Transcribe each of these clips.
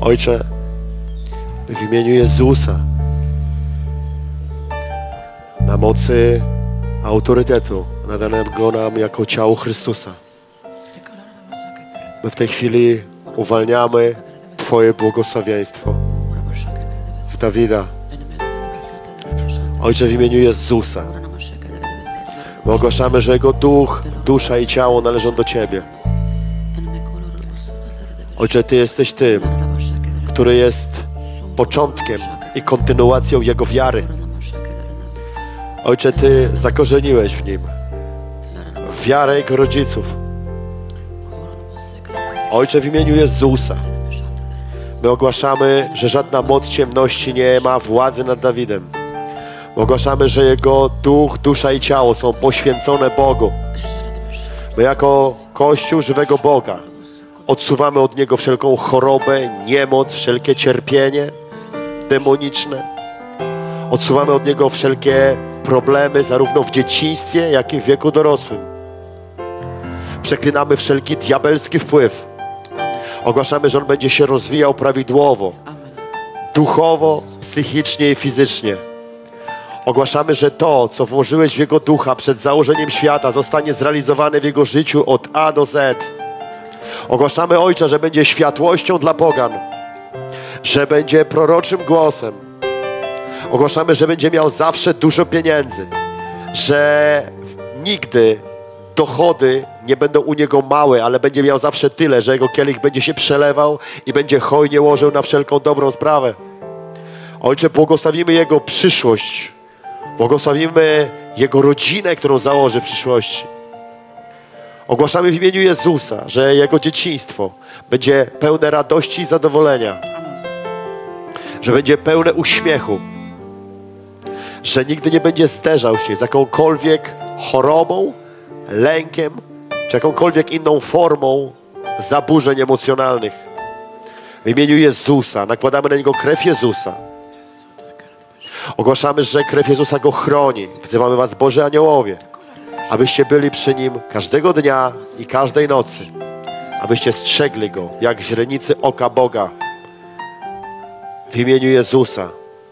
Ojcze, w imieniu Jezusa, na mocy autorytetu nadanego nam jako ciało Chrystusa, my w tej chwili uwalniamy Twoje błogosławieństwo w Dawida. Ojcze, w imieniu Jezusa, my ogłaszamy, że Jego duch, dusza i ciało należą do Ciebie. Ojcze, Ty jesteś tym, który jest początkiem i kontynuacją Jego wiary. Ojcze, Ty zakorzeniłeś w Nim wiarę Jego rodziców. Ojcze, w imieniu Jezusa, my ogłaszamy, że żadna moc ciemności nie ma władzy nad Dawidem. My ogłaszamy, że Jego duch, dusza i ciało są poświęcone Bogu. My jako Kościół żywego Boga odsuwamy od Niego wszelką chorobę, niemoc, wszelkie cierpienie demoniczne. Odsuwamy od Niego wszelkie problemy, zarówno w dzieciństwie, jak i w wieku dorosłym. Przeklinamy wszelki diabelski wpływ. Ogłaszamy, że On będzie się rozwijał prawidłowo, duchowo, psychicznie i fizycznie. Ogłaszamy, że to, co włożyłeś w Jego ducha przed założeniem świata, zostanie zrealizowane w Jego życiu od A do Z. Ogłaszamy, Ojcze, że będzie światłością dla pogan, że będzie proroczym głosem. Ogłaszamy, że będzie miał zawsze dużo pieniędzy, że nigdy dochody nie będą u niego małe, ale będzie miał zawsze tyle, że jego kielich będzie się przelewał i będzie hojnie łożył na wszelką dobrą sprawę. Ojcze, błogosławimy jego przyszłość. Błogosławimy jego rodzinę, którą założy w przyszłości. Ogłaszamy w imieniu Jezusa, że jego dzieciństwo będzie pełne radości i zadowolenia, że będzie pełne uśmiechu, że nigdy nie będzie zderzał się z jakąkolwiek chorobą, lękiem, czy jakąkolwiek inną formą zaburzeń emocjonalnych. W imieniu Jezusa nakładamy na niego krew Jezusa. Ogłaszamy, że krew Jezusa go chroni. Wzywamy was, Boży Aniołowie, abyście byli przy nim każdego dnia i każdej nocy, abyście strzegli go jak źrenicy oka Boga. W imieniu Jezusa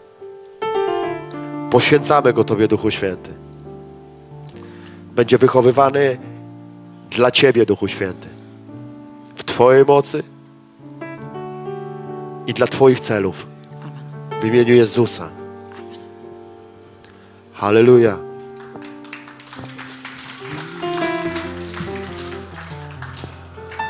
poświęcamy go Tobie, Duchu Święty. Będzie wychowywany dla Ciebie, Duchu Święty, w Twojej mocy i dla Twoich celów. W imieniu Jezusa. Halleluja.